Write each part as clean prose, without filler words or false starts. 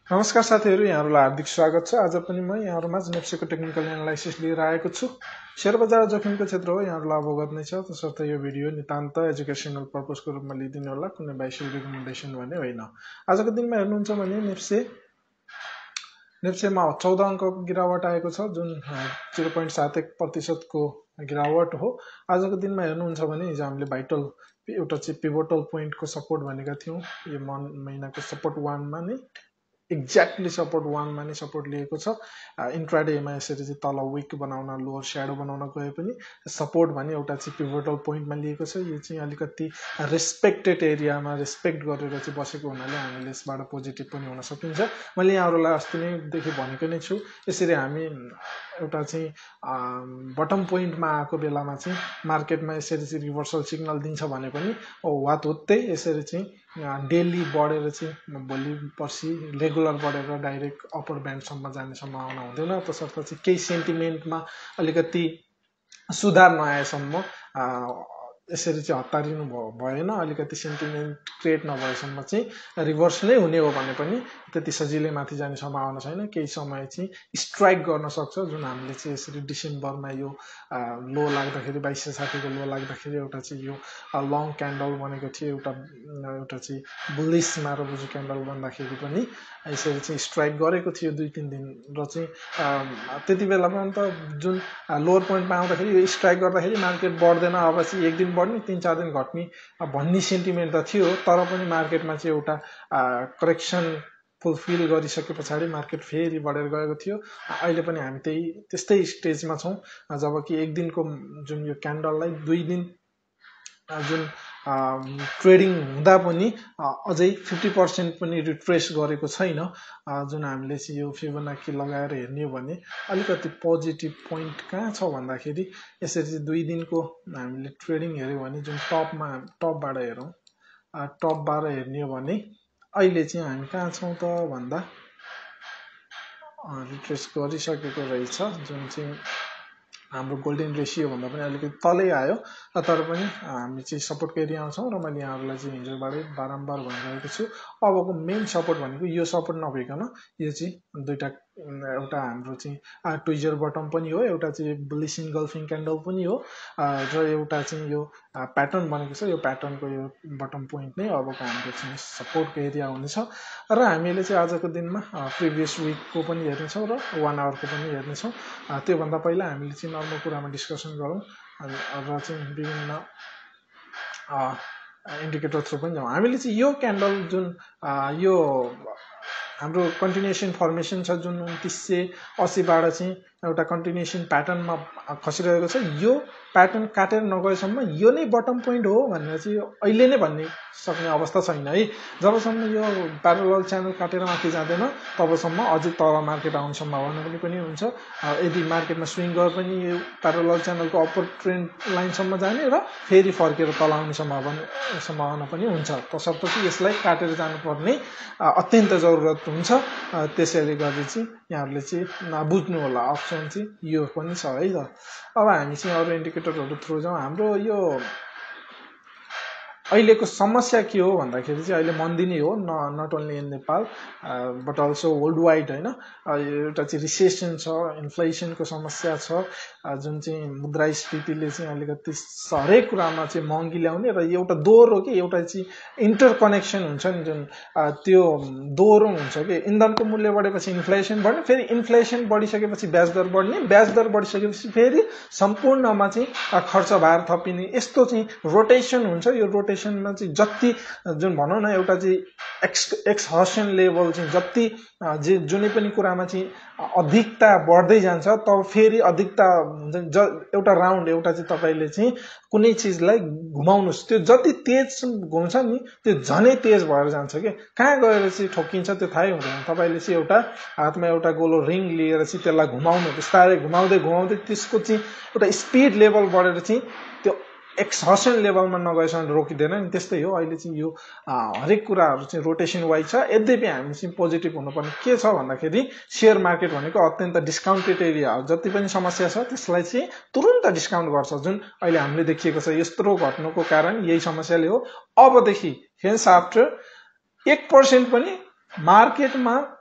नमस्कार साथीहरु, यहाँहरुलाई हार्दिक स्वागत छ। आज पनि म यहाँहरुमा नेप्सेको टेक्निकल एनालाइसिस लिएर आएको छु। शेयर बजार जोखिमको क्षेत्र हो, यहाँहरुलाई अवगत नै छ। तसर्थ यो भिडियो नितान्त एजुकेशनल पर्पसको रूपमा लिदिनु होला, कुनै बाइसिक रिकमेन्डेसन भने होइन। आजको दिनमा हेर्नुहुन्छ भने नेप्सेमा 14 अंकको गिरावट आएको छ, जुन 0.71% को गिरावट हो। आजको दिनमा हेर्नुहुन्छ भने हिजो हामीले भाइटल एउटा चाहिँ पिभोटल पोइन्टको सपोर्ट भनेका थियौं। यो महिनाको सपोर्ट 1 मा नै एक्ज्याक्टली सपोर्ट 1 मा नै सपोर्ट लिएको छ। इन्ट्राडेमा यसरी चाहिँ तल विक बनाउन, लोअर स्याडो बनाउन गए पनि सपोर्ट भने एउटा चाहिँ पिभोटल पोइन्टमा लिएको छ। यो चाहिँ अलिकति रेस्पेक्टेड एरियामा रेस्पेक्ट गरेर चाहिँ बसेको हुनाले हामीले यसबाट पोजिटिभ पनि हुन सकिन्छ। मैले यहाँहरुलाई अस्ति नै देखि भनेको नै छु, यसरी हामी एउटा चाहिँ बटम पोइन्टमा आएको बेलामा चाहिँ मार्केटमा यसरी चाहिँ रिभर्सल सिग्नल दिन्छ भने पनि वातहुत्तै यसरी चाहिँ डेली बढेर चाहिँ भोलि पर्सि रेगुलर बढेर डाइरेक्ट अप्पर ब्यान्डसम्म जाने सम्भावना हुँदैन। तसर्थ चाहिँ केही सेन्टिमेन्टमा अलिकति सुधार नआएसम्म यसरी चाहिँ हतारिनु भएन। अलिकति सेन्टिमेन्ट क्रिएट नभएसम्म चाहिँ रिभर्स नै हुने हो भने पनि त्यति सजिलै माथि जाने सम्भावना छैन। केही समय चाहिँ स्ट्राइक गर्न सक्छ, जुन हामीले चाहिँ यसरी डिसेम्बरमा यो लो लाग्दाखेरि 2260 को लो लाग्दाखेरि एउटा चाहिँ यो लङ क्यान्डल बनेको थियो, एउटा चाहिँ बुलिस मारोबुजी क्यान्डल बन्दाखेरि पनि यसरी चाहिँ स्ट्राइक गरेको थियो 2-3 दिन र चाहिँ त्यति बेला पनि त जुन लोअर पोइन्टमा आउँदाखेरि यो स्ट्राइक गर्दाखेरि मार्केट बढ्दैन, अब चाहिँ एक दिन बढ्ने 3-4 दिन घट्ने भन्ने सेन्टिमेन्ट त थियो। तर पनि मार्केटमा चाहिँ एउटा करेक्सन फुलफिल गरिसके पछाडि मार्केट फेरि बढेर गएको थियो। अहिले पनि हामी त्यस्तै स्टेजमा छौं, जबकि एक दिनको जुन यो क्यान्डललाई 2 दिन जुन ट्रेडिङ हुँदा पनि अझै 50% पनि रिट्रेस गरेको छैन। जुन हामीले चाहिँ यो फिबोनाची लगाएर हेर्ने हो भने अलिकति पोजिटिभ पोइन्ट कहाँ छ भन्दाखेरि यसरी चाहिँ 2 दिनको हामीले ट्रेडिङ हेर्यो भने जुन टपबाट हेरौं, टपबाट हेर्ने हो भने अहिले चाहिँ हामी कहाँ छौं त भन्दा रिट्रेस गरिसकेको रहेछ, जुन चाहिँ हाम्रो गोल्डन रेशियो भन्दा पनि अलिकति तलै आयो। तर पनि हामी चाहिँ सपोर्टको एरियामा छौं र मैले यहाँहरुलाई चाहिँ हिजोबाटै बारम्बार भनिरहेको छु। अबको मेन सपोर्ट भनेको यो सपोर्ट नभइकन यो चाहिँ एउटा हाम्रो चाहिँ ट्विजर बटम पनि हो, एउटा चाहिँ बुलिश इन्गल्फिङ क्यान्डल पनि हो र एउटा चाहिँ यो प्याटर्न बनेको छ। यो प्याटर्नको यो बटम पोइन्ट नै अबको हाम्रो चाहिँ सपोर्टको एरिया हुनेछ। र हामीले चाहिँ आजको दिनमा प्रिभियस विकको पनि हेर्नेछौँ र 1 आवरको पनि हेर्नेछौँ। त्यो भन्दा पहिला हामीले चाहिँ नर्मल कुरामा डिस्कसन गरौँ र चाहिँ विभिन्न इन्डिकेटर थ्रु पनि जाउँ। हामीले चाहिँ यो क्यान्डल जुन यो हाम्रो कन्टिन्युएसन फर्मेसन छ, जुन 2980 बाट चाहिँ एउटा कन्टिन्युएसन प्याटर्नमा खसिरहेको छ। यो प्याटर्न काटेर नगएसम्म यो नै बटम पोइन्ट हो भनेर चाहिँ अहिले नै भन्ने सक्ने अवस्था छैन है। जबसम्म यो प्यारालल च्यानल काटेर माथि जाँदैन तबसम्म अझै तल मार्केट आउने सम्भावना पनि हुन्छ। यदि मार्केटमा स्विङ गए पनि यो प्यारालल च्यानलको अप्पर ट्रेन्ड लाइनसम्म जाने र फेरि फर्केर तल आउने सम्भावना पनि हुन्छ। तसर्थ चाहिँ यसलाई काटेर जानुपर्ने अत्यन्त जरुरत हुन्छ। त्यसैले गर्दा चाहिँ यहाँहरुले चाहिँ बुझ्नु होला, अप्सन चाहिँ यो पनि छ है त। अब हामी चाहिँ अरु इन्डिकेटरहरु थ्रु जाउँ। हाम्रो यो अहिलेको समस्या के हो भन्दाखेरि चाहिँ अहिले मन्दी नै हो, not only in Nepal but also world wide हैन। एउटा चाहिँ रिसेसन छ, इन्फ्लेसनको समस्या छ, जुन चाहिँ मुद्रास्फीतिले चाहिँ अलिकति हरेक कुरामा चाहिँ महँगी ल्याउने र एउटा दोहोरो के एउटा चाहिँ इन्टरकनेक्सन हुन्छ नि, जुन त्यो दोहोरो हुन्छ कि इन्धनको मूल्य बढेपछि इन्फ्लेसन बढ्ने, फेरि इन्फ्लेसन बढिसकेपछि ब्याज दर बढ्ने, ब्याज दर बढिसकेपछि फेरि सम्पूर्णमा चाहिँ खर्च भार थपिने, यस्तो चाहिँ रोटेसन हुन्छ। यो रोटेसनमा चाहिँ जति जुन भनौं न एउटा चाहिँ एक्सहर्सन लेभल चाहिँ जति जुनै पनि कुरामा चाहिँ अधिकता बढ्दै जान्छ तब फेरि अधिकता एउटा राउन्ड एउटा चाहिँ तपाईले चाहिँ कुनै चीजलाई घुमाउनुस्, त्यो जति तेज घुम्छ नि त्यो झनै तेज भएर जान्छ के, कहाँ गएर चाहिँ ठोकिन्छ त्यो थाहै हुँदैन। तपाईले चाहिँ एउटा हातमा एउटा गोलो रिङ लिएर चाहिँ त्यसलाई घुमाउनु, बिस्तारै घुमाउँदै त्यसको चाहिँ एउटा स्पिड लेभल बढेर चाहिँ त्यो एक्सहर्सन लेभलमा नगएसम्म रोकिदैन नि। त्यस्तै हो अहिले चाहिँ यो हरेक कुराहरु चाहिँ रोटेसन वाइज छ। यद्यपि हामी चाहिँ पोजिटिभ हुनुपर्ने के छ भन्दाखेरि शेयर मार्केट भनेको अत्यन्त डिस्काउन्टेड एरिया हो। जति पनि समस्या छ त्यसलाई चाहिँ तुरुन्त डिस्काउन्ट गर्छ, जुन अहिले हामीले देखिएको छ। यत्रो घट्नुको कारण यही समस्याले हो। अबदेखि हेन्स आफ्टर 1% पनि मार्केटमा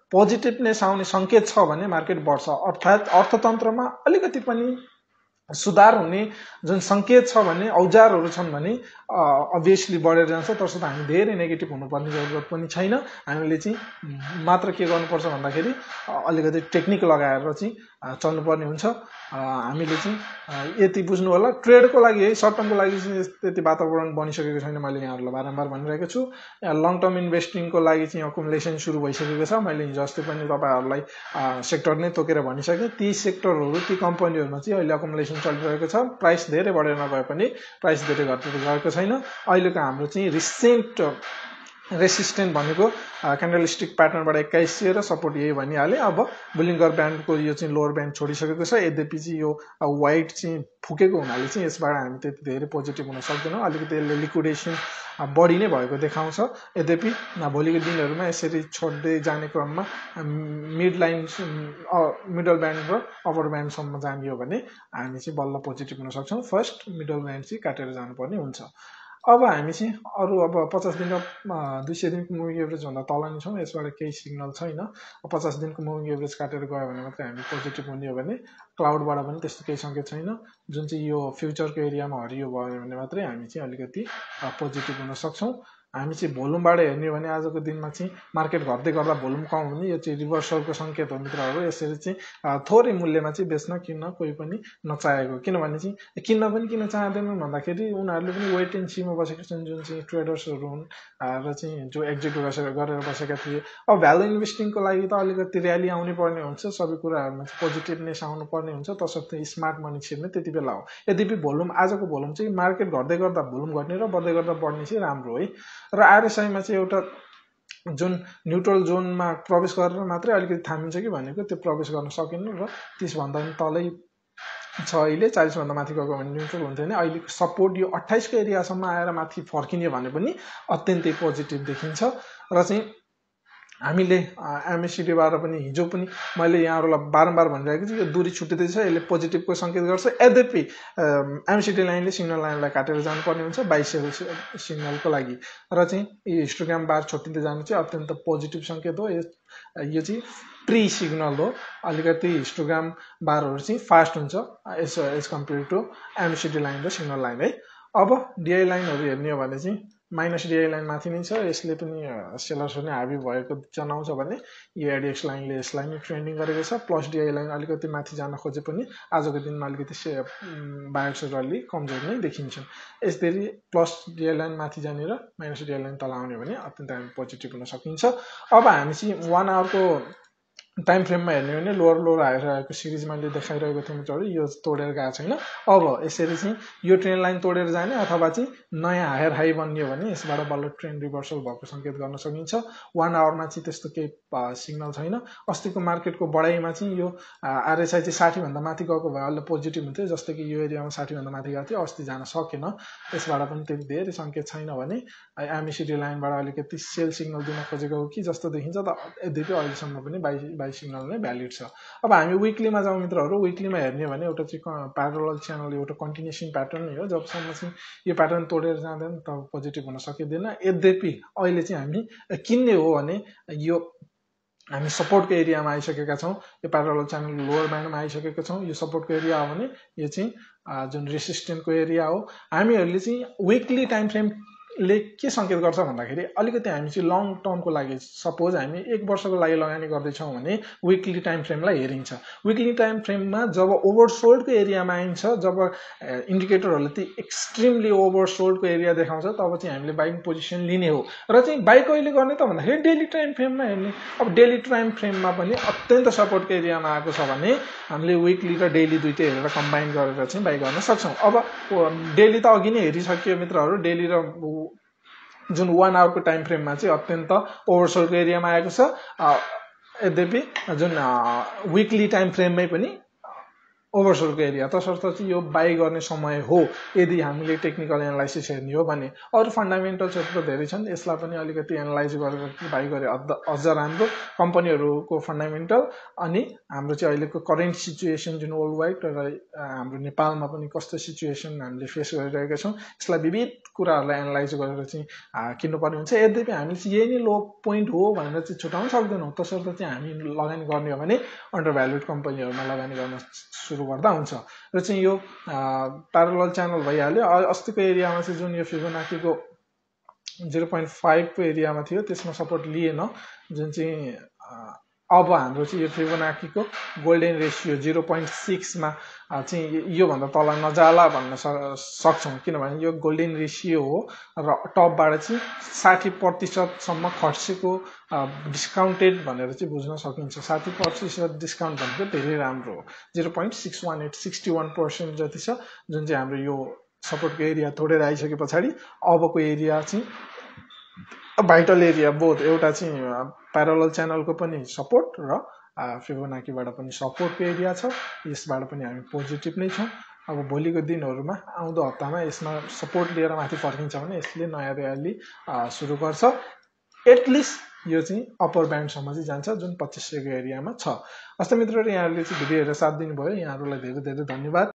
पोजिटिभनेस आउने संकेत छ भने मार्केट बढ्छ, अर्थात् अर्थतन्त्रमा अलिकति पनि सुधार हुने जुन संकेत छ भने, औजारहरू छन् भने अभियसली बढेर जान्छ। तसर्थ हामी धेरै नेगेटिभ हुनुपर्ने जरुरत पनि छैन। हामीले चाहिँ मात्र के गर्नुपर्छ भन्दाखेरि अलिकति टेक्निक लगाएर चाहिँ चल्नुपर्ने हुन्छ। हामीले चाहिँ यति बुझ्नु होला, ट्रेडको लागि है, सर्ट टर्मको लागि चाहिँ त्यति वातावरण बनिसकेको छैन। मैले यहाँहरूलाई बारम्बार भनिरहेको छु। लङ टर्म इन्भेस्टिङको लागि चाहिँ अकुमुलेसन सुरु भइसकेको छ। मैले हिजो अस्ति पनि तपाईँहरूलाई सेक्टर नै तोकेर भनिसकेँ। ती सेक्टरहरू, ती कम्पनीहरूमा चाहिँ अहिले अकुमुलेसन चलिरहेको छ। प्राइस धेरै बढेर नगए पनि प्राइस धेरै घटेर गएको छैन। अहिलेको हाम्रो चाहिँ रिसेन्ट रेसिस्टेन्ट भनेको क्यान्डलस्टिक प्याटर्नबाट 2100 र सपोर्ट यही भनिहालेँ। अब बुलिङ्गर ब्यान्डको यो चाहिँ लोवर ब्यान्ड छोडिसकेको छ। यद्यपि चाहिँ यो वाइट चाहिँ फुकेको हुनाले चाहिँ यसबाट हामी त्यति धेरै पोजिटिभ हुन सक्दैनौँ। अलिकति यसले लिक्विडेसन बढी नै भएको देखाउँछ। यद्यपि भोलिको दिनहरूमा यसरी छोड्दै जाने क्रममा मिडल ब्यान्ड र अप्पर ब्यान्डसम्म जाने हो भने हामी चाहिँ बल्ल पोजिटिभ हुन सक्छौँ। फर्स्ट मिडल ब्यान्ड चाहिँ काटेर जानुपर्ने हुन्छ। अब हामी चाहिँ अरू अब 50 दिन र 200 दिनको मुभिङ एभरेज भन्दा तल नै छौँ। यसबाट केही सिग्नल छैन। 50 दिनको मुभिङ एभरेज काटेर गयो भने मात्रै हामी पोजिटिभ हुने हो भने क्लाउडबाट पनि त्यस्तो केही सङ्केत छैन। जुन चाहिँ यो फ्युचरको एरियामा हरियो भयो भने मात्रै हामी चाहिँ अलिकति पोजिटिभ हुन सक्छौँ। हामी चाहिँ भोल्युमबाट हेर्ने हो भने आजको दिनमा चाहिँ मार्केट घट्दै गर्दा भोल्युम कम हुने, यो चाहिँ रिभर्सलको सङ्केत हो मित्रहरू। यसरी चाहिँ थोरै मूल्यमा चाहिँ बेच्न किन्न कोही पनि नचाहेको। किनभने चाहिँ किन्न पनि किन चाहँदैनन् भन्दाखेरि उनीहरूले पनि वेट एन्ड सीमा बसेका छन्। जुन चाहिँ ट्रेडर्सहरू हुन् र चाहिँ जो एक्जिट गरेर बसेका थिए। अब भ्यालु इन्भेस्टिङको लागि त अलिकति र्याली आउनै पर्ने हुन्छ। सबै कुराहरूमा चाहिँ पोजिटिभनेस आउनु पर्ने हुन्छ। तसर्थ स्मार्ट मनी छिर्ने त्यति बेला हो। यद्यपि भोल्युम, आजको भोल्युम चाहिँ मार्केट घट्दै गर्दा भोल्युम घट्ने र बढ्दै गर्दा बढ्ने चाहिँ राम्रो है। र आरएसआईमा चाहिँ एउटा जुन न्युट्रल जोनमा प्रवेश गरेर मात्रै अलिकति थामिन्छ कि भनेको त्यो प्रवेश गर्न सकिन्न र 30 भन्दा पनि तलै छ। अहिले 40 भन्दा माथि गएको भने न्युट्रल हुन्थ्यो भने अहिले सपोर्ट यो 28 को एरियासम्म आएर माथि फर्किने भने पनि अत्यन्तै पोजिटिभ देखिन्छ। र चाहिँ हामीले एमएसिडीबाट पनि हिजो पनि मैले यहाँहरूलाई बारम्बार भनिरहेको छु, यो दूरी छुट्टिँदैछ, यसले पोजिटिभको सङ्केत गर्छ। यद्यपि एमएसिडी लाइनले सिग्नल लाइनलाई काटेर जानुपर्ने हुन्छ 22 सिग्नलको लागि। र चाहिँ यो हिस्टोग्राम बार छुट्टिँदै जानु चाहिँ अत्यन्त पोजिटिभ सङ्केत हो। यो चाहिँ प्री सिग्नल हो। अलिकति हिस्टोग्राम बारहरू चाहिँ फास्ट हुन्छ as compared to MACD line र सिग्नल लाइन है। अब डिआई लाइनहरू हेर्ने हो भने चाहिँ माइनस डिआई लाइन माथि नै छ। यसले पनि सेलर्स नै हाबी भएको जनाउँछ भने यो एडिएक्स लाइनले यसलाई नै ट्रेन्डिङ गरेको छ। प्लस डिआई लाइन अलिकति माथि जान खोजे पनि आजको दिनमा अलिकति बायर्सहरू अलि कमजोर नै देखिन्छन्। यसरी प्लस डिआई लाइन माथि जाने र माइनस डिआई लाइन तल आउने भने अत्यन्त हामी पोजिटिभ हुन सकिन्छ। अब हामी चाहिँ 1 आवरको टाइम फ्रेममा हेर्ने हो भने लोवर लोवर हायर आएको सिरिज मैले देखाइरहेको थिएँ मित्रहरू, यो तोडेर गएको छैन। अब यसरी चाहिँ यो ट्रेन्ड लाइन तोडेर जाने अथवा चाहिँ नयाँ हायर हाई बन्ने हो भने यसबाट बल्ल ट्रेन्ड रिभर्सल भएको सङ्केत गर्न सकिन्छ। 1 आवरमा चाहिँ त्यस्तो केही सिग्नल छैन। अस्तिको मार्केटको बढाइमा चाहिँ यो आरएसआई चाहिँ 60 भन्दा माथि गएको भए अलि पोजिटिभ हुन्थ्यो। जस्तै कि यो एरियामा 60 भन्दा माथि गएको थियो, अस्ति जान सकेन। यसबाट पनि त्यति धेरै सङ्केत छैन भने एमएसिडी लाइनबाट अलिकति सेल सिग्नल दिन खोजेको हो कि जस्तो देखिन्छ। यद्यपि अहिलेसम्म पनि बाई सिग्नल नै भ्यालिड छ। अब हामी विकलीमा जाउँ मित्रहरू। विकलीमा हेर्ने भने एउटा चाहिँ प्यारलल च्यानल, एउटा कन्टिन्युसन प्याटर्न नै हो। जबसम्म चाहिँ यो प्याटर्न तोडेर जाँदैन तब पोजिटिभ हुन सकिँदैन। यद्यपि अहिले चाहिँ हामी किन्ने हो भने यो हामी सपोर्टको एरियामा आइसकेका छौँ। यो प्यारलल च्यानल लोवर ब्यान्डमा आइसकेका छौँ। यो सपोर्टको एरिया हो भने यो चाहिँ जुन रेसिस्टेन्टको एरिया हो। हामीहरूले चाहिँ विकली टाइम फ्रेमले के सङ्केत गर्छ भन्दाखेरि अलिकति हामी चाहिँ लङ टर्मको लागि, सपोज हामी 1 वर्षको लागि लगानी गर्दैछौँ भने विकली टाइम फ्रेमलाई हेरिन्छ। विकली टाइम फ्रेममा जब ओभरसोल्डको एरियामा आइन्छ, जब इन्डिकेटरहरूले चाहिँ एक्सट्रिमली ओभरसोल्डको एरिया देखाउँछ, तब चाहिँ हामीले बाइङ पोजिसन लिने हो। र चाहिँ बाइ कहिले गर्ने त भन्दाखेरि डेली टाइम फ्रेममा हेर्ने। अब डेली टाइम फ्रेममा पनि अत्यन्त सपोर्टको एरियामा आएको छ भने हामीले विकली र डेली दुइटै हेरेर कम्बाइन गरेर चाहिँ बाइ गर्न सक्छौँ। अब डेली त अघि नै हेरिसक्यो मित्रहरू। डेली र जुन 1 आवरको टाइम फ्रेममा चाहिँ अत्यन्त ओभरसोल्डको एरियामा आएको छ। यद्यपि जुन विकली टाइम फ्रेममै पनि ओभरसोल्डको एरिया तसर्थ चाहिँ यो बाई गर्ने समय हो यदि हामीले टेक्निकल एनालाइसिस हेर्ने हो भने। अरू फन्डामेन्टल्सहरू त धेरै छन्, यसलाई पनि अलिकति एनालाइज गरेर बाई गरे अझ राम्रो। कम्पनीहरूको फन्डामेन्टल अनि हाम्रो चाहिँ अहिलेको करेन्ट सिचुएसन जुन वर्ल्ड वाइड र हाम्रो नेपालमा पनि कस्तो सिचुएसन हामीले फेस गरिरहेका छौँ, यसलाई विविध कुराहरूलाई एनालाइज गरेर चाहिँ किन्नुपर्ने हुन्छ। यद्यपि हामीले चाहिँ यही नै लो पोइन्ट हो भनेर चाहिँ छुटाउन सक्दैनौँ। तसर्थ चाहिँ हामी लगानी गर्ने हो भने अन्डर भ्यालुड कम्पनीहरूमा लगानी गर्न सुरु गर्दा हुन्छ। र चाहिँ यो प्यारलल च्यानल भइहाल्यो। अस्तिको एरियामा चाहिँ जुन यो फिबोनाकीको 0.5 को एरियामा थियो त्यसमा सपोर्ट लिएन, जुन चाहिँ अब हाम्रो चाहिँ यो फिबोनाकीको गोल्डन रेसियो 0.6 मा चाहिँ योभन्दा तल नजाला भन्न सक्छौँ, किनभने यो गोल्डन रेसियो हो र टपबाट चाहिँ 60% सम्म खर्चेको डिस्काउन्टेड भनेर चाहिँ बुझ्न सकिन्छ। 60% डिस्काउन्ट भनेको धेरै राम्रो हो। 0.618 61% जति छ, जुन चाहिँ हाम्रो यो सपोर्टको एरिया तोडेर आइसके पछाडि अबको एरिया चाहिँ भाइटल एरिया बोथ, एउटा चाहिँ प्यारलल च्यानलको पनि सपोर्ट र फिबोनाकीबाट पनि सपोर्टको एरिया छ। यसबाट पनि हामी पोजिटिभ नै छौँ। अब भोलिको दिनहरूमा आउँदो हप्तामा यसमा सपोर्ट लिएर माथि फर्किन्छ भने यसले नयाँ र्याली सुरु गर्छ। एटलिस्ट यो चाहिँ अप्पर ब्यान्डसम्म चाहिँ जान्छ, जुन 2500 को एरियामा छ। हस्त मित्रहरू, यहाँहरूले चाहिँ भिडियो हेरेर साथ दिनुभयो, यहाँहरूलाई धेरै धेरै धन्यवाद।